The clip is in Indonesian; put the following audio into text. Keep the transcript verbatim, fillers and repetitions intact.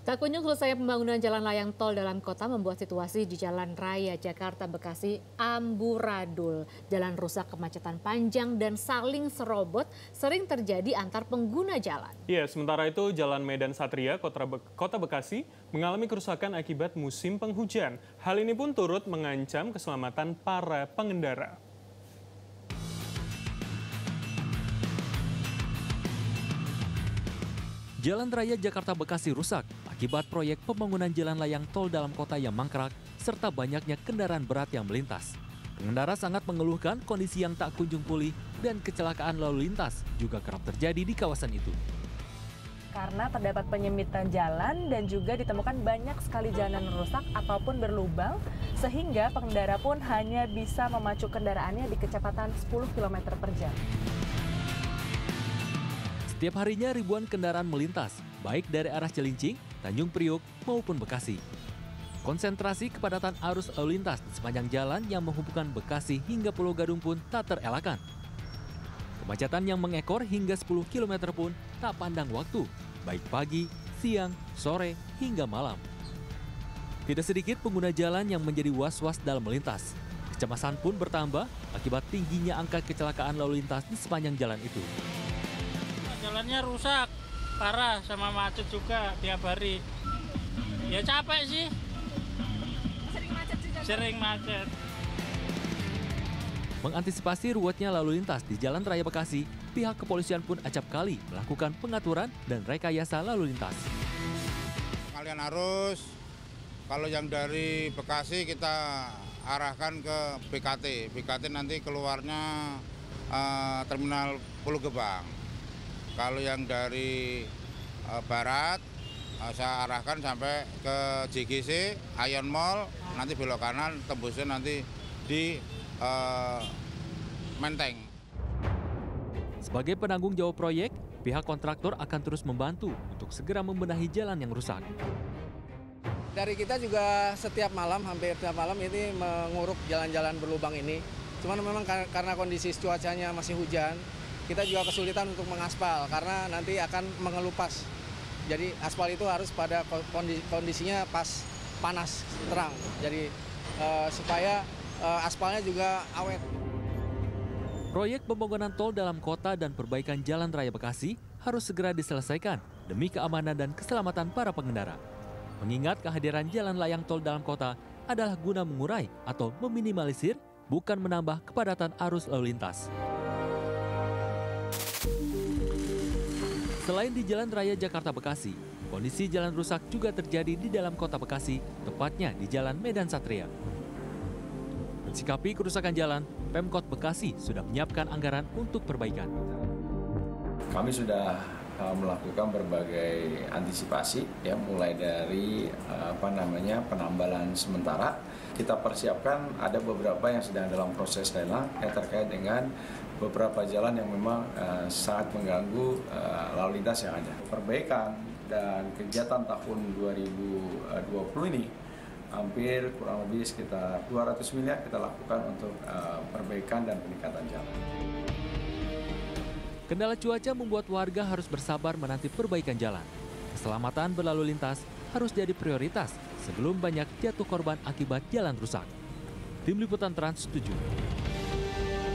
Tak kunjung selesai pembangunan jalan layang tol dalam kota membuat situasi di Jalan Raya Jakarta Bekasi amburadul. Jalan rusak, kemacetan panjang dan saling serobot sering terjadi antar pengguna jalan. Ya, sementara itu Jalan Medan Satria, Kota, Be Kota Bekasi mengalami kerusakan akibat musim penghujan. Hal ini pun turut mengancam keselamatan para pengendara. Jalan Raya Jakarta Bekasi rusak akibat proyek pembangunan jalan layang tol dalam kota yang mangkrak serta banyaknya kendaraan berat yang melintas. Pengendara sangat mengeluhkan kondisi yang tak kunjung pulih dan kecelakaan lalu lintas juga kerap terjadi di kawasan itu. Karena terdapat penyempitan jalan dan juga ditemukan banyak sekali jalanan rusak ataupun berlubang, sehingga pengendara pun hanya bisa memacu kendaraannya di kecepatan sepuluh kilometer per jam. Setiap harinya ribuan kendaraan melintas, baik dari arah Cilincing, Tanjung Priuk, maupun Bekasi. Konsentrasi kepadatan arus lalu lintas di sepanjang jalan yang menghubungkan Bekasi hingga Pulau Gadung pun tak terelakkan. Kemacetan yang mengekor hingga sepuluh kilometer pun tak pandang waktu, baik pagi, siang, sore, hingga malam. Tidak sedikit pengguna jalan yang menjadi was-was dalam melintas. Kecemasan pun bertambah akibat tingginya angka kecelakaan lalu lintas di sepanjang jalan itu. Jalannya rusak, parah, sama macet juga tiap hari. Ya capek sih. Sering macet juga? Sering macet. Mengantisipasi ruwetnya lalu lintas di Jalan Raya Bekasi, pihak kepolisian pun acap kali melakukan pengaturan dan rekayasa lalu lintas. Pengalihan arus, kalau yang dari Bekasi kita arahkan ke B K T. B K T nanti keluarnya uh, Terminal Pulau Gebang. Kalau yang dari uh, barat, uh, saya arahkan sampai ke J G C, Ion Mall, nanti belok kanan, tembusnya nanti di uh, Menteng. Sebagai penanggung jawab proyek, pihak kontraktor akan terus membantu untuk segera membenahi jalan yang rusak. Dari kita juga setiap malam, hampir setiap malam ini menguruk jalan-jalan berlubang ini. Cuman memang karena kondisi cuacanya masih hujan, kita juga kesulitan untuk mengaspal karena nanti akan mengelupas. Jadi aspal itu harus pada kondisinya pas panas terang. Jadi uh, supaya uh, aspalnya juga awet. Proyek pembangunan tol dalam kota dan perbaikan Jalan Raya Bekasi harus segera diselesaikan demi keamanan dan keselamatan para pengendara. Mengingat kehadiran jalan layang tol dalam kota adalah guna mengurai atau meminimalisir, bukan menambah kepadatan arus lalu lintas. Selain di Jalan Raya Jakarta Bekasi, kondisi jalan rusak juga terjadi di dalam kota Bekasi, tepatnya di Jalan Medan Satria. Mensikapi kerusakan jalan, Pemkot Bekasi sudah menyiapkan anggaran untuk perbaikan. Kami sudah uh, melakukan berbagai antisipasi, ya, mulai dari uh, apa namanya penambalan sementara. Kita persiapkan ada beberapa yang sedang dalam proses lelang yang terkait dengan beberapa jalan yang memang uh, sangat mengganggu uh, lalu lintas yang ada. Perbaikan dan kegiatan tahun dua ribu dua puluh ini hampir kurang lebih sekitar dua ratus miliar kita lakukan untuk uh, perbaikan dan peningkatan jalan. Kendala cuaca membuat warga harus bersabar menanti perbaikan jalan. Keselamatan berlalu lintas harus jadi prioritas sebelum banyak jatuh korban akibat jalan rusak. Tim Liputan Trans tujuh.